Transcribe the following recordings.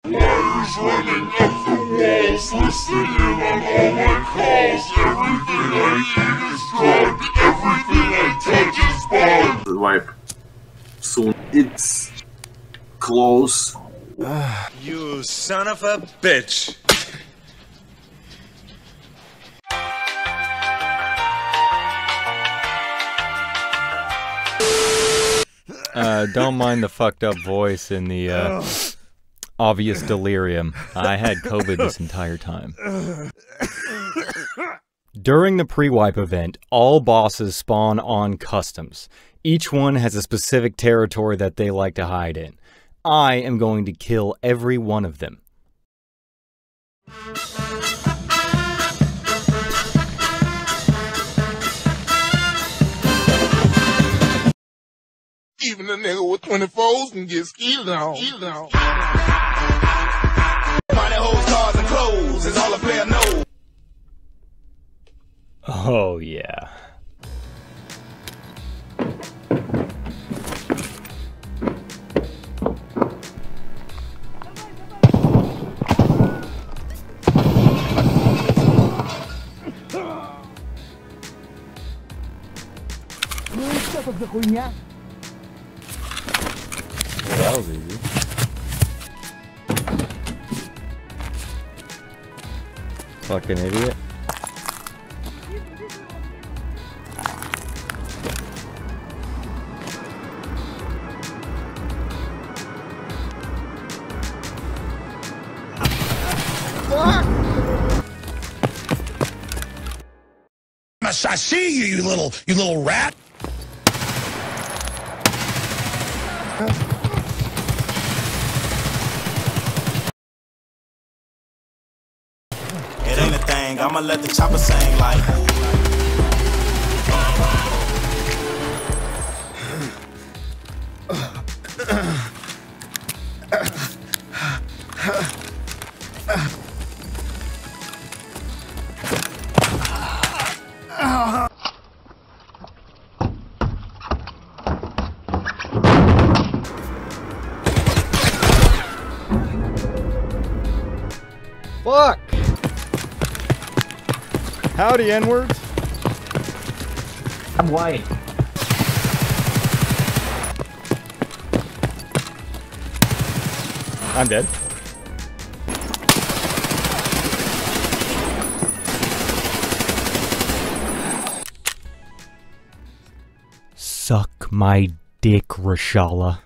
Wires running up the walls, listening in on all my calls. Everything I eat is drugged, everything I touch is bugged. Wipe soon. It's close. You son of a bitch. Don't mind the fucked up voice and the obvious delirium. I had COVID this entire time. During the pre-wipe event, all bosses spawn on customs. Each one has a specific territory that they like to hide in. I am going to kill every one of them. Even a nigga with 24s can get skeeted on. Money, hoes, cars, and clothes is all a player knows. Oh yeah. That was easy. Fucking idiot. I see you, you little rat. It ain't a thing, I'ma let the chopper sing like. Fuck! Howdy, N-words. I'm white. I'm dead. Suck my dick, Rashala.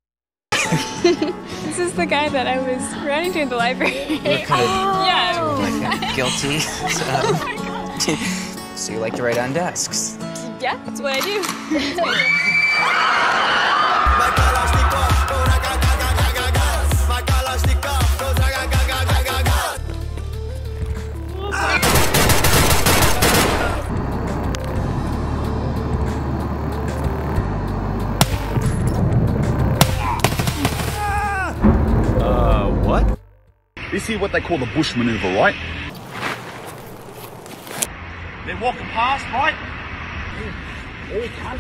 This is the guy that I was running to in the library. Yeah. Like guilty. So you like to write on desks? Yeah, that's what I do. What? This is what they call the bush maneuver, right? They're walking past, right? Here you come.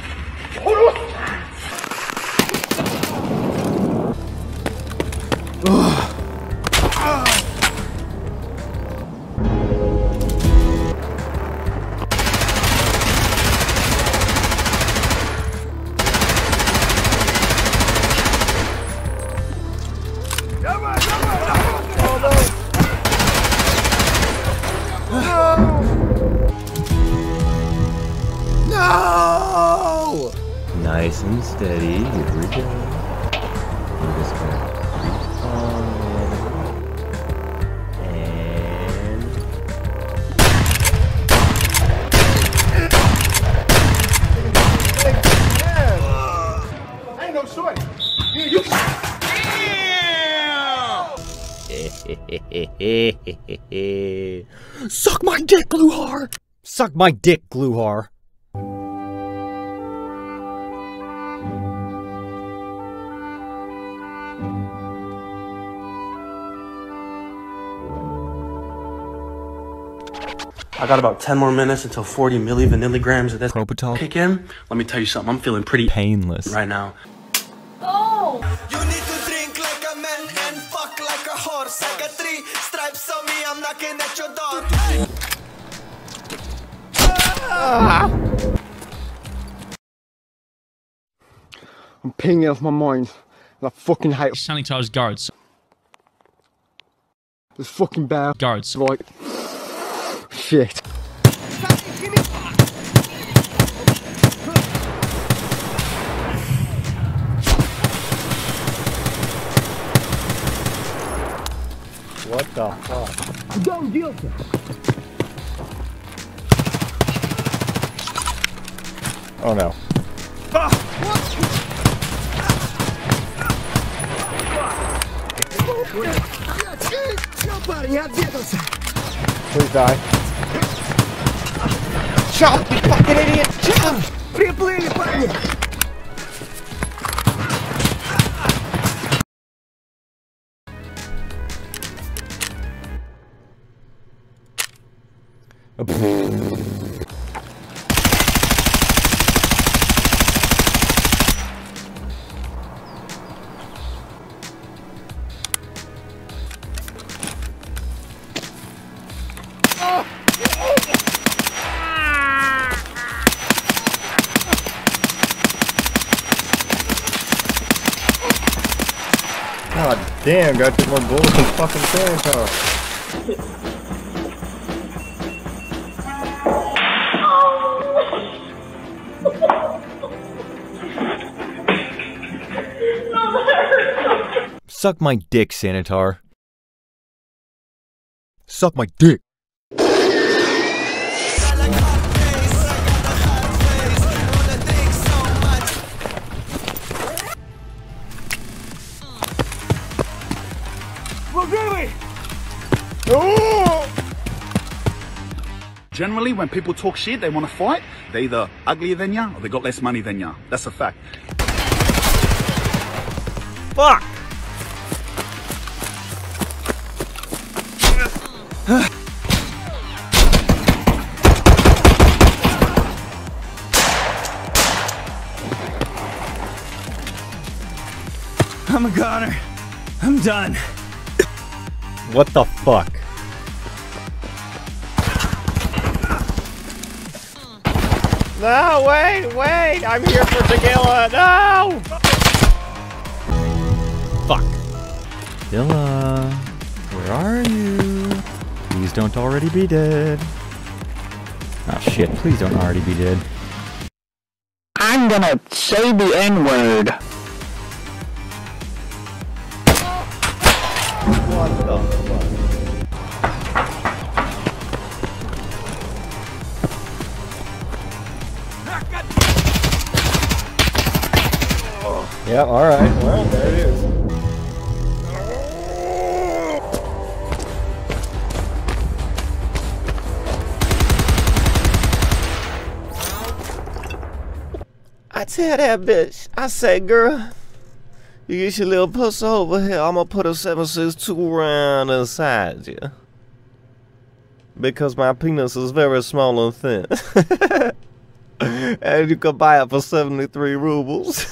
No! Nice and steady. Here we go. We're just gonna creep on and I ain't no short. You Suck my dick, Gluhar! Suck my dick, Gluhar. I got about 10 more minutes until 40 millivanilligrams of this Propital kick in. Let me tell you something, I'm feeling pretty painless right now. Oh! You need to drink like a man and fuck like a hoe. horse. I got 3 stripes on me, I'm knocking at your door. I'm pinging off my mind. And I fucking hate sanitize guards. this fucking bear. Guards. Like, shit. What the fuck? Go, guilty. Oh no. Please die. Jump, you fucking idiot! Jump! Приплыли, парни! God damn, got 2 more bullets than fucking Tarkov. Suck my dick, Sanitar. Suck my dick. Generally, when people talk shit, they want to fight. They're either uglier than ya or they got less money than ya. That's a fact. Fuck! I'm a goner. I'm done. What the fuck? No, wait! I'm here for tequila! No! Fuck. Dilla, where are you? Please don't already be dead. Oh shit, please don't already be dead. I'm gonna say the N-word. What the fuck? Yeah, alright. Well, there it is. I tell that bitch, I say, girl, you get your little pussy over here, I'm gonna put a 7.62 round inside you. Because my penis is very small and thin. And you can buy it for 73 rubles.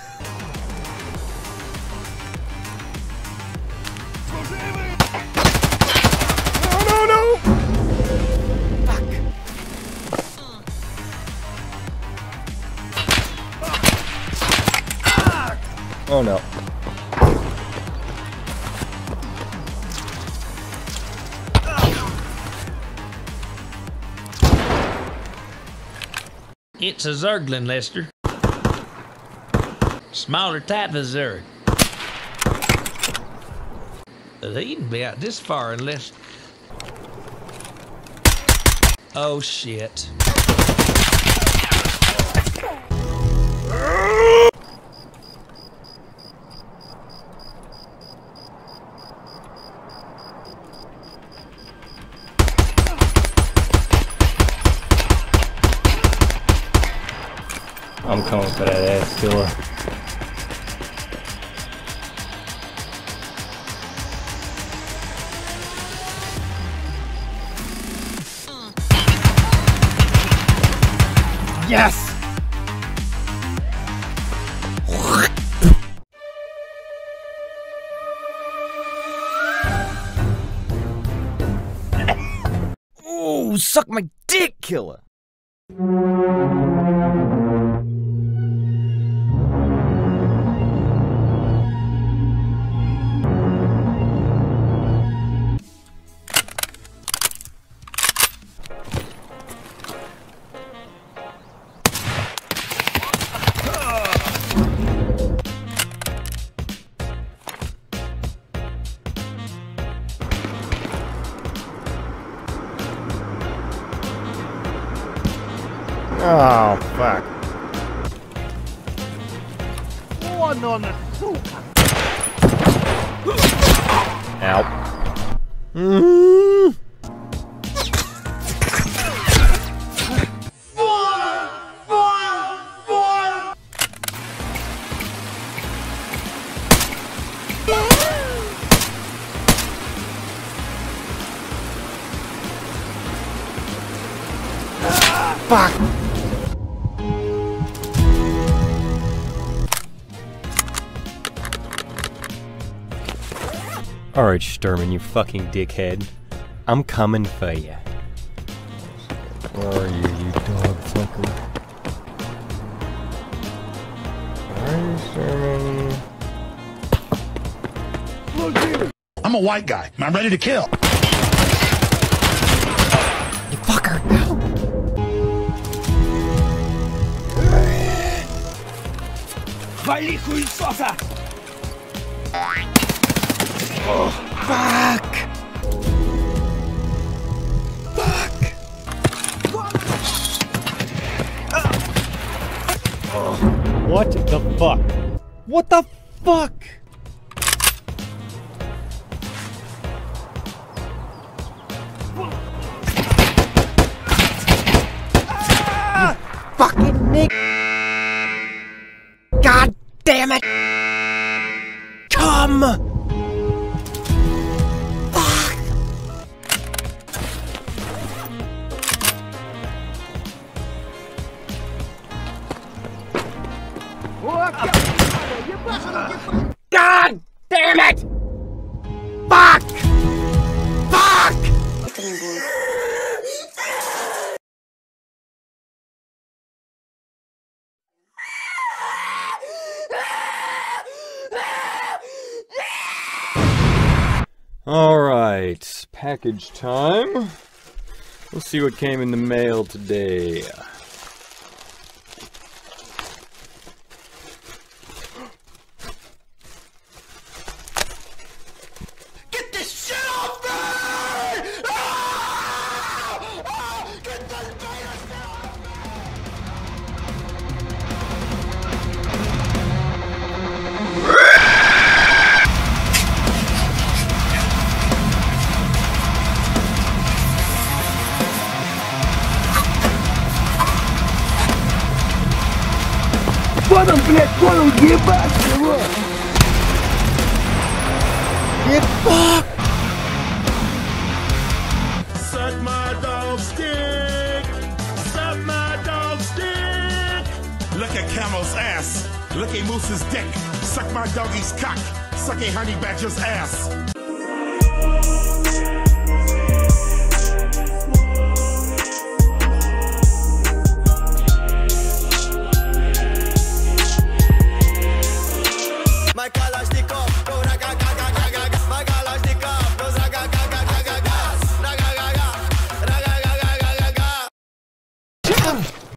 Oh no. It's a Zerglin, Lester. Smaller type of Zerg. He can be out this far unless... Oh shit. I'm coming for that ass killer. Yes! Ooh, suck my dick, killer! Oh, fuck. Ow. Fuck. Alright, Sturman, you fucking dickhead. I'm coming for you. Where are you dog fucker? Where are you, Sturman? I'm a white guy, and I'm ready to kill. You fucker, no! Oh, fuck! What the fuck? What the fuck? Fucking Nick! God damn it! Come! Fuck! God damn it! Fuck! Fuck! Alright, package time. Let's see what came in the mail today. Get this shit off me! Get this shit off Понял, блядь, понял, ебать его! Get fucked! Suck my dog's dick! Suck my dog's dick! Look at Camel's ass! Look at Moose's dick! Suck my doggy's cock! Suck a honey badger's ass!